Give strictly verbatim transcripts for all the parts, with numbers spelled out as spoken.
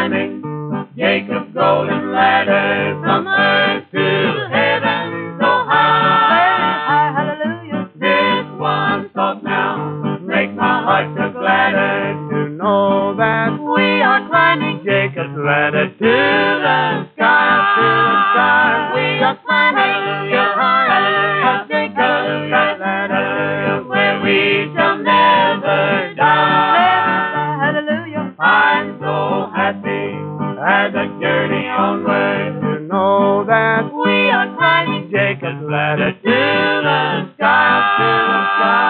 climbing Jacob's golden ladder from earth to heaven so high. Hallelujah. This one thought now makes my heart so gladder to know that we are climbing Jacob's ladder to the sky, to the sky. We are climbing the high of Jacob's ladder where we shall never die. Hallelujah. I'm so happy as I journey onward to know that we are climbing Jacob's ladder to the sky, to the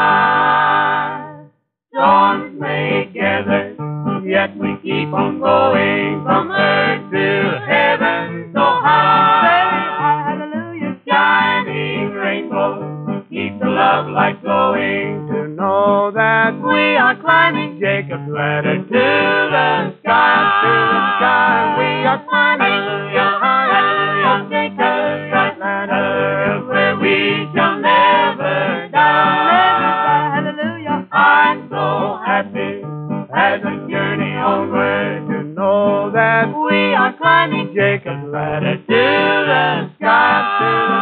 sky. Storms may gather, yet we keep on going from earth to heaven so high. Hallelujah. Shining rainbow, keep the love light glowing to know that we are climbing Jacob's ladder to the sky, to the sky. We are climbing the high of Jacob's ladder where we shall never die. Hallelujah. I'm so happy as I journey onward to know that we are climbing Jacob's ladder to the sky, to the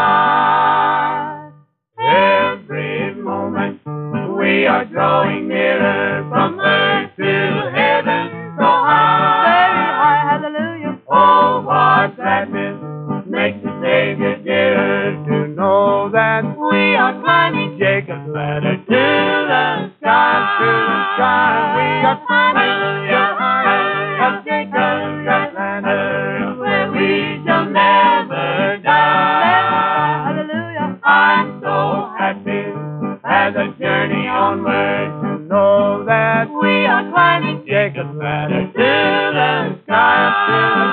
sky. Every moment we are drawing nearer from earth to heaven so high. Hallelujah. Oh, what gladness makes the Savior dearer to know that we are climbing Jacob's ladder to the sky, to the sky. We are climbing the high of Jacob's ladder where we shall never die. Hallelujah. I'm so happy as I journey onward to know that we are climbing Jacob's ladder to the sky, to the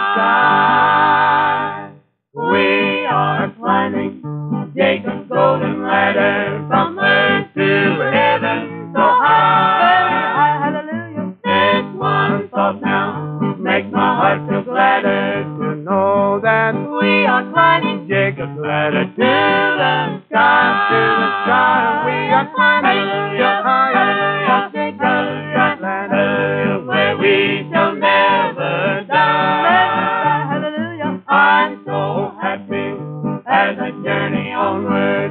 sky. We are climbing Jacob's golden ladder from earth to heaven so high. Hallelujah. This one thought now makes my heart so gladder to know that we are climbing Jacob's ladder to the sky, to the sky. We are climbing the high of Jacob's ladder where we shall never die. Hallelujah. I'm so happy as I journey onward